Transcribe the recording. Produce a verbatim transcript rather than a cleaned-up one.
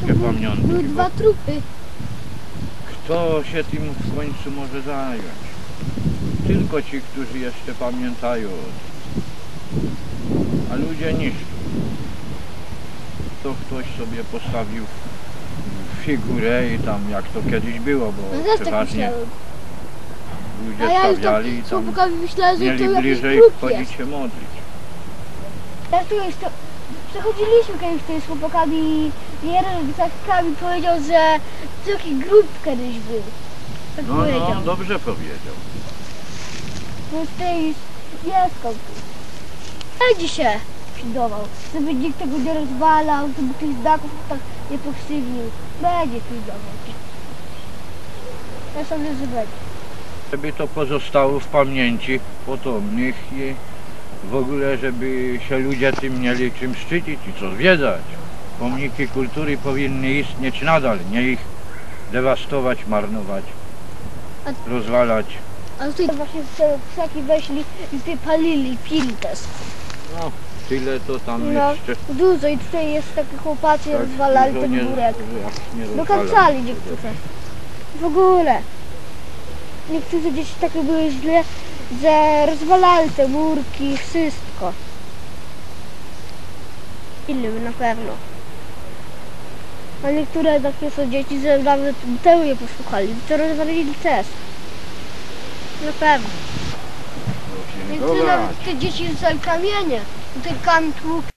takie pamiątki. Były dwa trupy. Kto się tym w końcu może zająć? Tylko ci, którzy jeszcze pamiętają. A ludzie niszczą. To ktoś sobie postawił figurę i tam jak to kiedyś było, bo No też tak przeważnie myślałem. ludzie A ja już stawiali i tak z tam chłopakami myślałem, że to mieli jakiś bliżej grób wchodzić jest. się modlić. Ja tu już to... Przechodziliśmy kiedyś tutaj z chłopakami i jeden taki powiedział, że to jakiś grób kiedyś był. Tak No, powiedział. no, dobrze powiedział. No tutaj jest konkurs. Będzie się przydawał, żeby nikt tego nie rozwalał, żeby tych znaków tak nie pokrzywił. Będzie przydawał. Ja sądzę, że będzie. Żeby to pozostało w pamięci potomnych i w ogóle, żeby się ludzie tym mieli czym szczycić i co zwiedzać. Pomniki kultury powinny istnieć nadal, nie ich dewastować, marnować, rozwalać. A tutaj właśnie te krzaki weszli i tutaj palili, pili też. No, tyle to tam No, jeszcze. dużo i tutaj jest takie chłopacy, Tak rozwalali dużo ten nie- górek. nie Dokańczali rozwalali. niektórzy. W ogóle. Niektórzy gdzieś takie były źle, że rozwalali te murki, wszystko. Innym na pewno. A niektóre takie są dzieci, że nawet tego nie posłuchali. To rozwalili też. Na pewno. Musimy Niektóre chować. nawet te dzieci rzucali kamienie. Tutaj kamień tłuk.